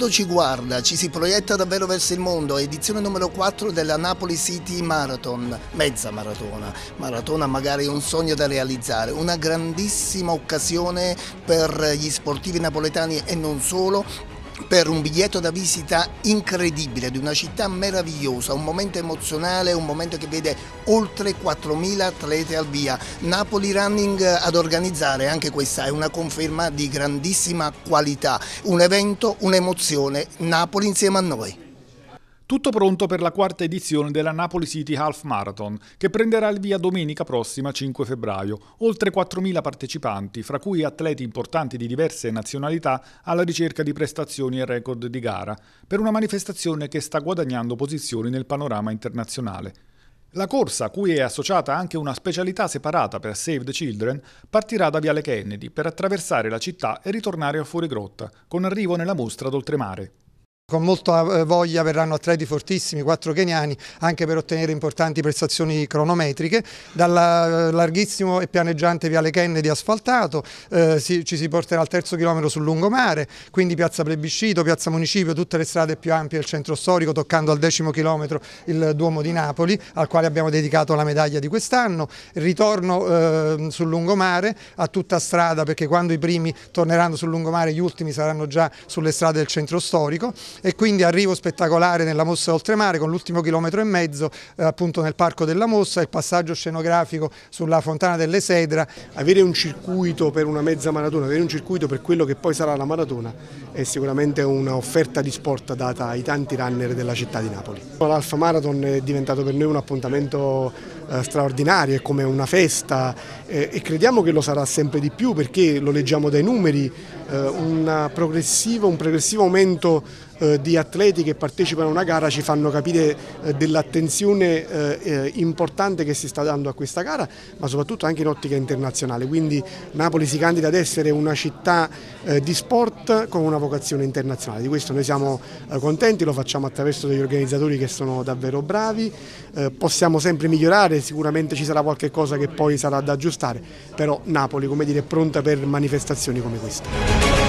mondo ci guarda, ci si proietta davvero verso il mondo. Edizione numero 4 della Napoli City Marathon, mezza maratona magari un sogno da realizzare, una grandissima occasione per gli sportivi napoletani e non solo, per un biglietto da visita incredibile di una città meravigliosa, un momento emozionale, un momento che vede oltre 4.000 atleti al via. Napoli Running ad organizzare, anche questa è una conferma di grandissima qualità, un evento, un'emozione, Napoli insieme a noi. Tutto pronto per la quarta edizione della Napoli City Half Marathon, che prenderà il via domenica prossima 5 febbraio. Oltre 4.000 partecipanti, fra cui atleti importanti di diverse nazionalità, alla ricerca di prestazioni e record di gara, per una manifestazione che sta guadagnando posizioni nel panorama internazionale. La corsa, a cui è associata anche una specialità separata per Save the Children, partirà da Viale Kennedy per attraversare la città e ritornare a Fuorigrotta, con arrivo nella mostra d'oltremare. Con molta voglia verranno atleti fortissimi, 4 keniani, anche per ottenere importanti prestazioni cronometriche. Dal larghissimo e pianeggiante Viale Kennedy asfaltato ci si porterà al terzo chilometro sul lungomare, quindi piazza Plebiscito, piazza Municipio, tutte le strade più ampie del centro storico, toccando al 10° chilometro il Duomo di Napoli, al quale abbiamo dedicato la medaglia di quest'anno. Ritorno sul lungomare a tutta strada, perché quando i primi torneranno sul lungomare gli ultimi saranno già sulle strade del centro storico. E quindi arrivo spettacolare nella Mossa d'Oltremare con l'ultimo chilometro e mezzo appunto nel Parco della Mossa, il passaggio scenografico sulla Fontana delle Sedra. Avere un circuito per una mezza maratona, avere un circuito per quello che poi sarà la maratona è sicuramente un'offerta di sport data ai tanti runner della città di Napoli. L'Half Marathon è diventato per noi un appuntamento straordinario, è come una festa e crediamo che lo sarà sempre di più, perché lo leggiamo dai numeri, un progressivo aumento di atleti che partecipano a una gara ci fanno capire dell'attenzione importante che si sta dando a questa gara, ma soprattutto anche in ottica internazionale. Quindi Napoli si candida ad essere una città di sport con una vocazione internazionale. Di questo noi siamo contenti, lo facciamo attraverso degli organizzatori che sono davvero bravi. Possiamo sempre migliorare, sicuramente ci sarà qualche cosa che poi sarà da aggiustare, però Napoli, come dire, è pronta per manifestazioni come questa.